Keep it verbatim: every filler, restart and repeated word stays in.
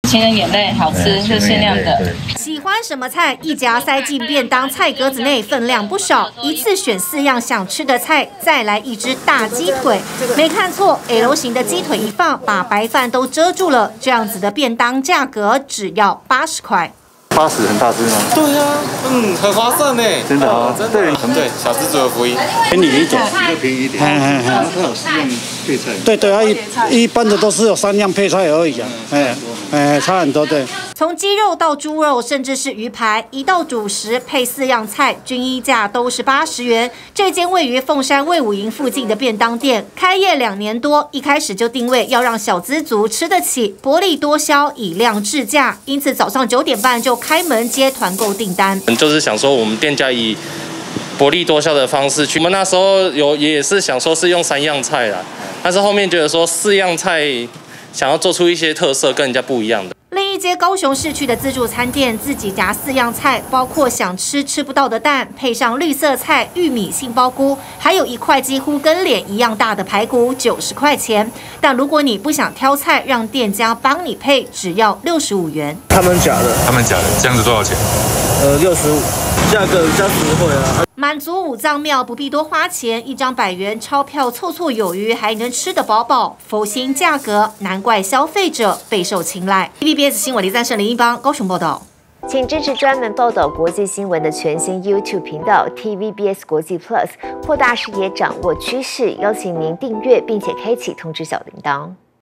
情人眼泪好吃，是限量的。 喜欢什么菜，一夹塞进便当菜格子内，分量不少，一次选四样想吃的菜，再来一只大鸡腿。没看错 ，L 型的鸡腿一放，把白饭都遮住了。这样子的便当价格只要八十块。 八十很大只吗？ 对啊，嗯，很划算呢， 真的啊， 真的，对，小资族的福音， 便宜一点， 又便宜一点。嗯嗯嗯，它有四样配菜。 对对啊，一一般的都是有三样配菜而已啊，哎哎，差很多对。 从鸡肉到猪肉，甚至是鱼排，一道主食配四样菜，均一价都是八十元。这间位于凤山卫武营附近的便当店，开业两年多，一开始就定位要让小资族吃得起，薄利多销，以量制价，因此早上九点半就开门接团购订单。 就是想说，我们店家以薄利多销的方式去，我们那时候有也是想说是用三样菜啦，但是后面觉得说四样菜想要做出一些特色，跟人家不一样的。 另一间高雄市区的自助餐店，自己夹四样菜，包括想吃吃不到的蛋，配上绿色菜、玉米、杏鲍菇，还有一块几乎跟脸一样大的排骨，九十块钱。但如果你不想挑菜，让店家帮你配，只要六十五元。 他们夹的， 他们夹的，这样子多少钱？ 呃，六十五，价格比较实惠啊。 满足五脏庙不必多花钱，一张百元钞票绰绰有余，还能吃得饱饱，佛心价格，难怪消费者备受青睐。T V B S 新闻李赞胜、林一邦高雄报道。 请支持专门报道国际新闻的全新 YouTube 频道 T V B S 国际 Plus， 扩大视野，掌握趋势。邀请您订阅并且开启通知小铃铛。